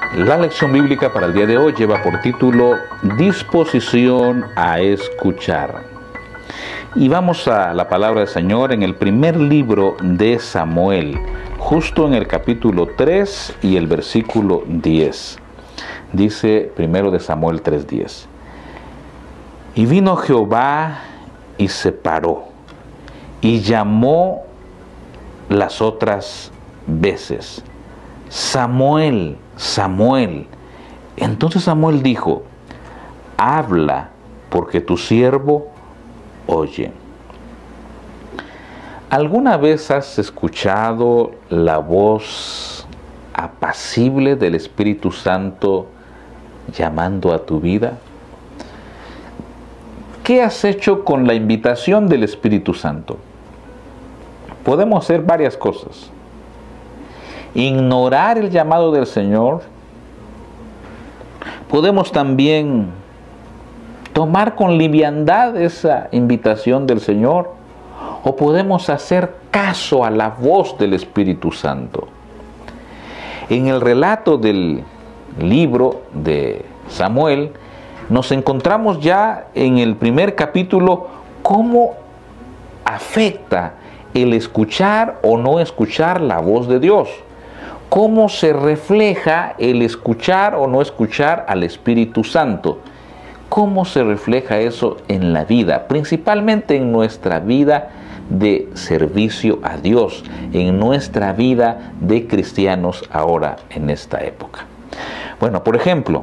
La lección bíblica para el día de hoy lleva por título Disposición a escuchar. Y vamos a la palabra del Señor en el primer libro de Samuel, justo en el capítulo 3 y el versículo 10. Dice primero de Samuel 3:10. Y vino Jehová y se paró y llamó las otras veces: Samuel, Samuel. Entonces Samuel dijo: habla, porque tu siervo oye. ¿Alguna vez has escuchado la voz apacible del Espíritu Santo llamando a tu vida? ¿Qué has hecho con la invitación del Espíritu Santo? Podemos hacer varias cosas. Ignorar el llamado del Señor. Podemos también tomar con liviandad esa invitación del Señor, o podemos hacer caso a la voz del Espíritu Santo. En el relato del libro de Samuel nos encontramos ya en el primer capítulo cómo afecta el escuchar o no escuchar la voz de Dios. Cómo se refleja el escuchar o no escuchar al Espíritu Santo. Cómo se refleja eso en la vida, principalmente en nuestra vida de servicio a Dios, en nuestra vida de cristianos ahora en esta época. Bueno, por ejemplo,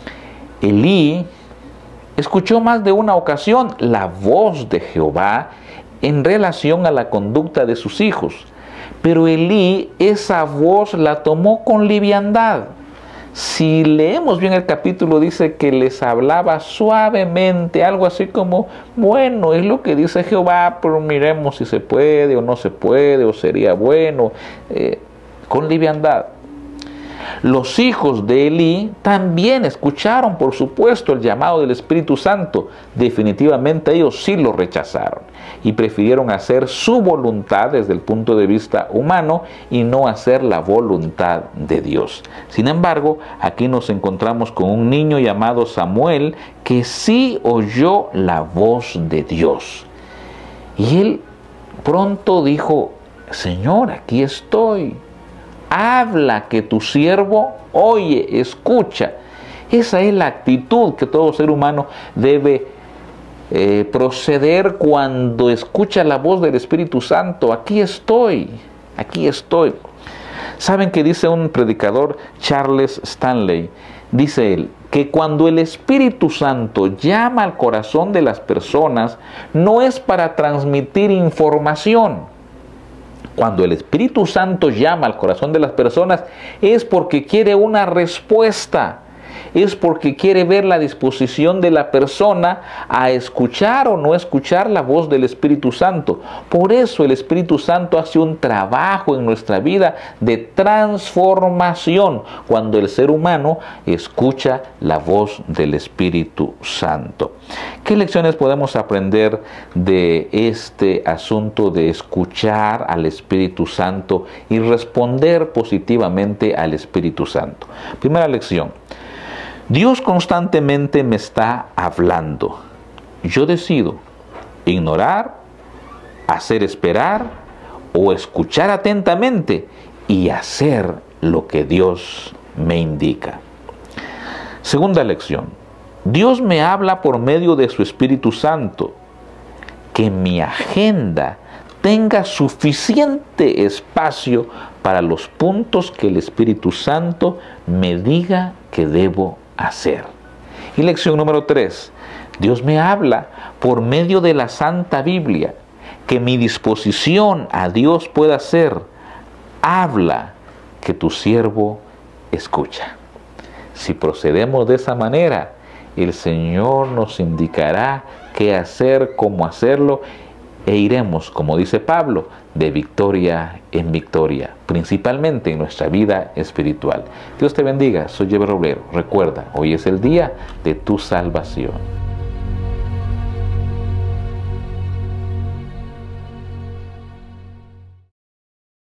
Elí escuchó más de una ocasión la voz de Jehová en relación a la conducta de sus hijos. Pero Elí esa voz la tomó con liviandad. Si leemos bien el capítulo, dice que les hablaba suavemente, algo así como: bueno, es lo que dice Jehová, pero miremos si se puede o no se puede, o sería bueno, con liviandad. Los hijos de Elí también escucharon, por supuesto, el llamado del Espíritu Santo. Definitivamente ellos sí lo rechazaron y prefirieron hacer su voluntad desde el punto de vista humano y no hacer la voluntad de Dios. Sin embargo, aquí nos encontramos con un niño llamado Samuel que sí oyó la voz de Dios. Y él pronto dijo: Señor, aquí estoy. Habla, que tu siervo oye, escucha. Esa es la actitud que todo ser humano debe proceder cuando escucha la voz del Espíritu Santo. Aquí estoy, aquí estoy. ¿Saben qué dice un predicador, Charles Stanley? Dice él que cuando el Espíritu Santo llama al corazón de las personas, no es para transmitir información. Cuando el Espíritu Santo llama al corazón de las personas, es porque quiere una respuesta. Es porque quiere ver la disposición de la persona a escuchar o no escuchar la voz del Espíritu Santo. Por eso el Espíritu Santo hace un trabajo en nuestra vida de transformación cuando el ser humano escucha la voz del Espíritu Santo. ¿Qué lecciones podemos aprender de este asunto de escuchar al Espíritu Santo y responder positivamente al Espíritu Santo? Primera lección: Dios constantemente me está hablando. Yo decido ignorar, hacer esperar o escuchar atentamente y hacer lo que Dios me indica. Segunda lección: Dios me habla por medio de su Espíritu Santo. Que mi agenda tenga suficiente espacio para los puntos que el Espíritu Santo me diga que debo hacer. Y lección número 3. Dios me habla por medio de la Santa Biblia. Que mi disposición a Dios pueda ser: habla, que tu siervo escucha. Si procedemos de esa manera, el Señor nos indicará qué hacer, cómo hacerlo, e iremos, como dice Pablo, de victoria en victoria, principalmente en nuestra vida espiritual. Dios te bendiga. Soy Jever Roblero. Recuerda, hoy es el día de tu salvación.